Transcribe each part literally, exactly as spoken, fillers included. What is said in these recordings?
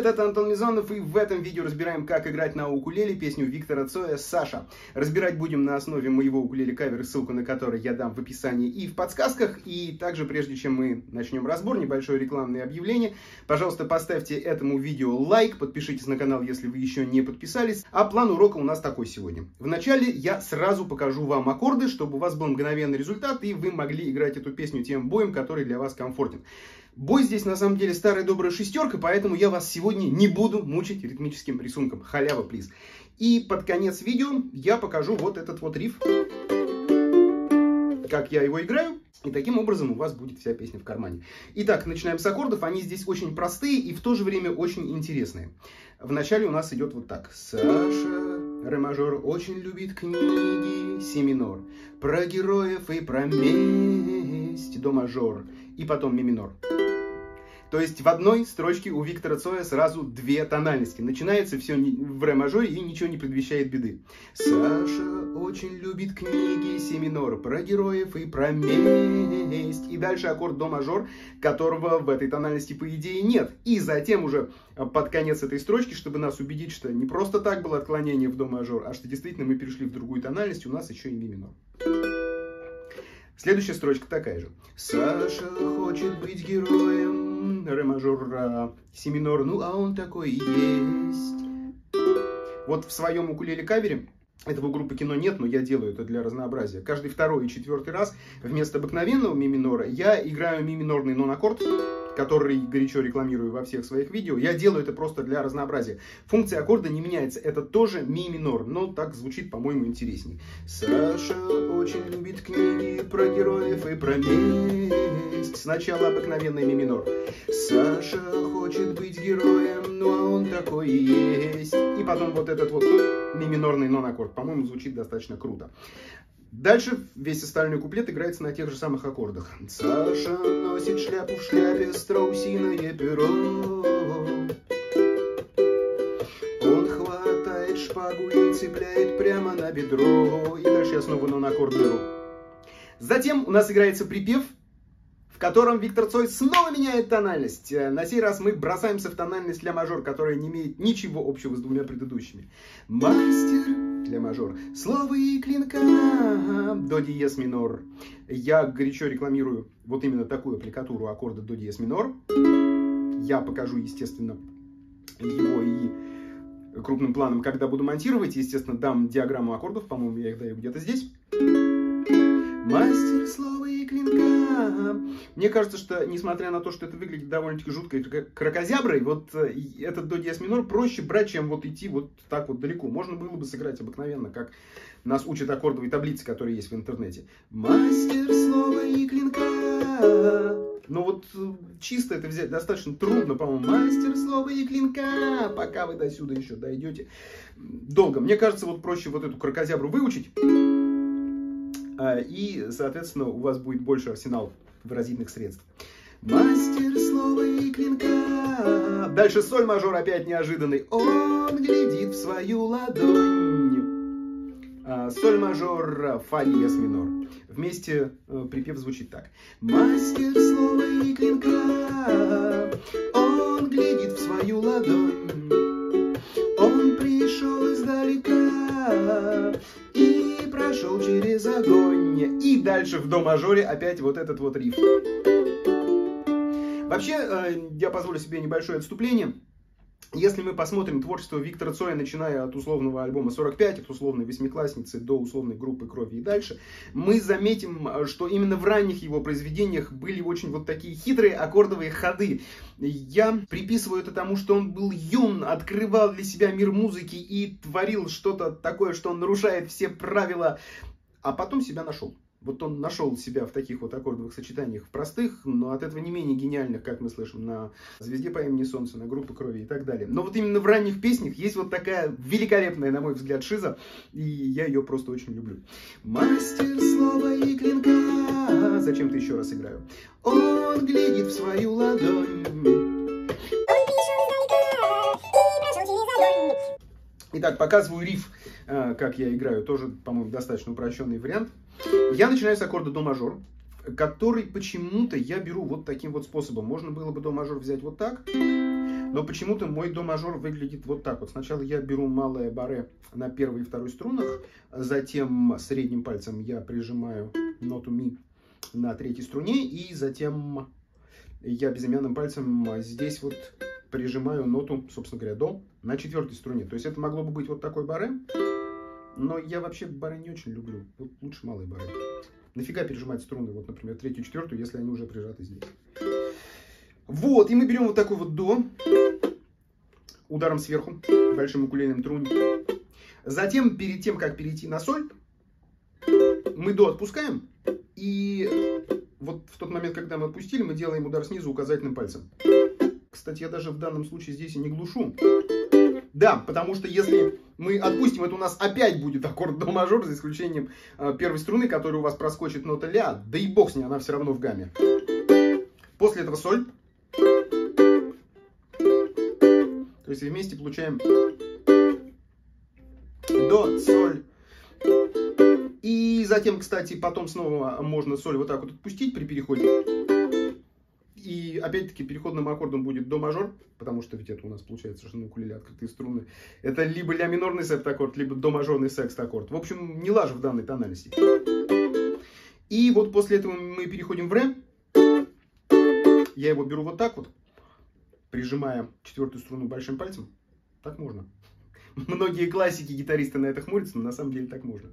Привет, это Антон Мизонов, и в этом видео разбираем, как играть на укулеле песню Виктора Цоя «Саша». Разбирать будем на основе моего укулеле-кавера, ссылку на который я дам в описании и в подсказках. И также, прежде чем мы начнем разбор, небольшое рекламное объявление. Пожалуйста, поставьте этому видео лайк, подпишитесь на канал, если вы еще не подписались. А план урока у нас такой сегодня. Вначале я сразу покажу вам аккорды, чтобы у вас был мгновенный результат, и вы могли играть эту песню тем боем, который для вас комфортен. Бой здесь на самом деле старая добрая шестерка, поэтому я вас сегодня не буду мучить ритмическим рисунком. Халява, плиз. И под конец видео я покажу вот этот вот риф, как я его играю. И таким образом у вас будет вся песня в кармане. Итак, начинаем с аккордов. Они здесь очень простые и в то же время очень интересные. Вначале у нас идет вот так. Саша, ре мажор, очень любит книги, си минор. Про героев и про месть, до мажор. И потом ми минор. То есть в одной строчке у Виктора Цоя сразу две тональности. Начинается все в ре мажоре и ничего не предвещает беды. Саша очень любит книги, си минор, про героев и про месть. И дальше аккорд до мажор, которого в этой тональности по идее нет. И затем уже под конец этой строчки, чтобы нас убедить, что не просто так было отклонение в до мажор, а что действительно мы перешли в другую тональность, у нас еще и ми минор. Следующая строчка такая же. Саша хочет быть героем, ре мажор, си минор, ну а он такой и есть. Вот в своем укулеле-кавере, этого группы кино нет, но я делаю это для разнообразия. Каждый второй и четвертый раз вместо обыкновенного ми минора я играю ми минорный нон-аккорд, который горячо рекламирую во всех своих видео. Я делаю это просто для разнообразия. Функция аккорда не меняется. Это тоже ми минор, но так звучит, по-моему, интереснее. Саша очень любит книги про героев и про месть. Сначала обыкновенный ми минор. Саша хочет быть героем, ну а он такой и есть. И потом вот этот вот ми минорный нон-аккорд. По-моему, звучит достаточно круто. Дальше весь остальной куплет играется на тех же самых аккордах. Саша носит шляпу в шляпе, страусиное перо. Он хватает шпагу и цепляет прямо на бедро. И дальше я снова нон-аккорд беру. Затем у нас играется припев, в котором Виктор Цой снова меняет тональность. На сей раз мы бросаемся в тональность ля мажор, которая не имеет ничего общего с двумя предыдущими. Мастер ля мажор. Слово и клинка. До диез минор. Я горячо рекламирую вот именно такую аппликатуру аккорда до диез минор. Я покажу, естественно, его и крупным планом, когда буду монтировать. Естественно, дам диаграмму аккордов. По-моему, я их даю где-то здесь. Мастер слова и клинка. Мне кажется, что, несмотря на то, что это выглядит довольно-таки жуткой кракозяброй, вот этот до диез минор проще брать, чем вот идти вот так вот далеко. Можно было бы сыграть обыкновенно, как нас учат аккордовые таблицы, которые есть в интернете. Мастер слова и клинка. Но вот чисто это взять достаточно трудно, по-моему. Мастер слова и клинка. Пока вы до сюда еще дойдете. Долго. Мне кажется, вот проще вот эту кракозябру выучить. И, соответственно, у вас будет больше арсенал выразительных средств. Мастер слова и клинка. Дальше соль мажор опять неожиданный. Он глядит в свою ладонь. Соль мажор, фа диез минор. Вместе припев звучит так. Мастер слова и клинка. Он глядит в свою ладонь. Он пришел издалека и прошел через огонь. И дальше в до мажоре опять вот этот вот риф. Вообще, я позволю себе небольшое отступление. Если мы посмотрим творчество Виктора Цоя, начиная от условного альбома сорок пять, от условной восьмиклассницы до условной группы Крови и дальше, мы заметим, что именно в ранних его произведениях были очень вот такие хитрые аккордовые ходы. Я приписываю это тому, что он был юн, открывал для себя мир музыки и творил что-то такое, что он нарушает все правила, а потом себя нашел. Вот он нашел себя в таких вот аккордовых сочетаниях простых, но от этого не менее гениальных, как мы слышим на «Звезде по имени Солнце», на группе Крови и так далее. Но вот именно в ранних песнях есть вот такая великолепная, на мой взгляд, шиза, и я ее просто очень люблю. Мастер слова и клинка. Зачем-то еще раз играю. Он глядит в свою ладонь. Итак, показываю риф, как я играю. Тоже, по-моему, достаточно упрощенный вариант. Я начинаю с аккорда до мажор, который почему-то я беру вот таким вот способом. Можно было бы до мажор взять вот так, Но почему-то мой до мажор выглядит вот так вот. Сначала я беру малое баре на первой и второй струнах, затем средним пальцем я прижимаю ноту ми на третьей струне, и затем я безымянным пальцем здесь вот прижимаю ноту, собственно говоря, до на четвертой струне. То есть это могло бы быть вот такой баре, но я вообще баре не очень люблю. Вот лучше малый баре. Нафига пережимать струны, вот, например, третью, четвертую, если они уже прижаты здесь. Вот, и мы берем вот такой вот до, ударом сверху, большим укулелем трунь. Затем, перед тем, как перейти на соль, мы до отпускаем, и вот в тот момент, когда мы отпустили, мы делаем удар снизу указательным пальцем. Кстати, я даже в данном случае здесь и не глушу. Да, потому что если мы отпустим, это у нас опять будет аккорд до мажор, за исключением э, первой струны, которая у вас проскочит нота ля. Да и бог с ней, она все равно в гамме. После этого соль. То есть вместе получаем до, соль. И затем, кстати, потом снова можно соль вот так вот отпустить при переходе. И опять-таки переходным аккордом будет до мажор, потому что ведь это у нас получается, что на укулеле открытые струны. Это либо ля минорный септ-аккорд, либо до мажорный секст-аккорд. В общем, не лажа в данной тональности. И вот после этого мы переходим в ре. Я его беру вот так вот, прижимая четвертую струну большим пальцем. Так можно. Многие классики, гитаристы на это хмурятся, но на самом деле так можно.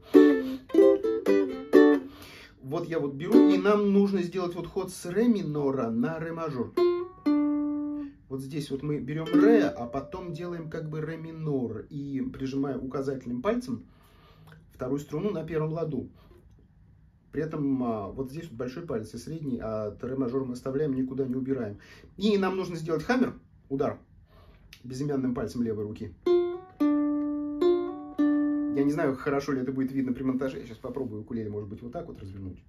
Вот я вот беру, и нам нужно сделать вот ход с ре минора на ре мажор. Вот здесь вот мы берем ре, а потом делаем как бы ре минор. И прижимая указательным пальцем вторую струну на первом ладу. При этом а, вот здесь вот большой палец и средний, а ре мажор мы оставляем, никуда не убираем. И нам нужно сделать хаммер, удар, безымянным пальцем левой руки. Я не знаю, хорошо ли это будет видно при монтаже. Я сейчас попробую укулеле, может быть, вот так вот развернуть.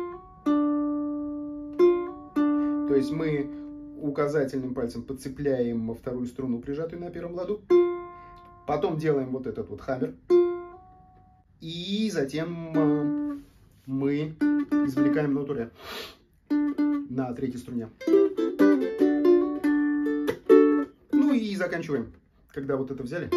То есть мы указательным пальцем подцепляем вторую струну, прижатую на первом ладу. Потом делаем вот этот вот хаммер. И затем мы извлекаем ноту ре на третьей струне. Ну и заканчиваем. Когда вот это взяли,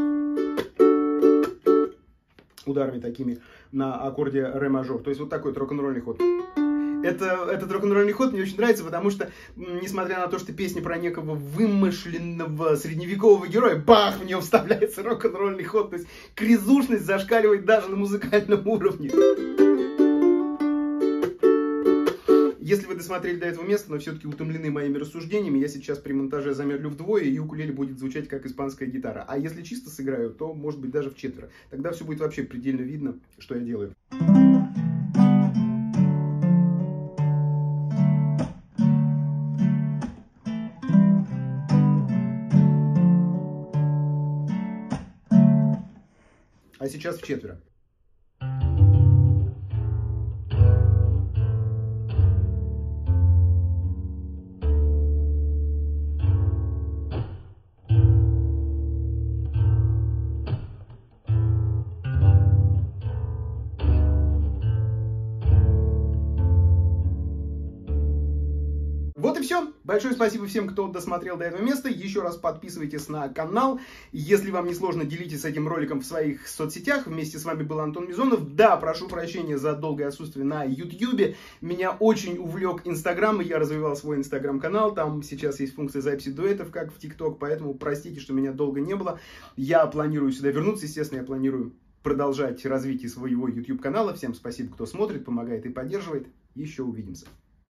ударами такими на аккорде ре мажор. То есть вот такой вот рок-н-ролльный ход. Это, этот рок-н-ролльный ход мне очень нравится, потому что, несмотря на то, что песня про некого вымышленного средневекового героя, бах, в нее вставляется рок-н-ролльный ход. То есть кризушность зашкаливает даже на музыкальном уровне. Если вы досмотрели до этого места, но все-таки утомлены моими рассуждениями, я сейчас при монтаже замедлю вдвое, и укулеле будет звучать как испанская гитара. А если чисто сыграю, то может быть даже вчетверо. Тогда все будет вообще предельно видно, что я делаю. А сейчас вчетверо. Вот и все. Большое спасибо всем, кто досмотрел до этого места. Еще раз подписывайтесь на канал. Если вам не сложно, делитесь этим роликом в своих соцсетях. Вместе с вами был Антон Мизонов. Да, прошу прощения за долгое отсутствие на ютубе. Меня очень увлек Инстаграм, и я развивал свой Инстаграм-канал. Там сейчас есть функция записи дуэтов, как в ТикТок. Поэтому простите, что меня долго не было. Я планирую сюда вернуться. Естественно, я планирую продолжать развитие своего ютуб-канала. Всем спасибо, кто смотрит, помогает и поддерживает. Еще увидимся.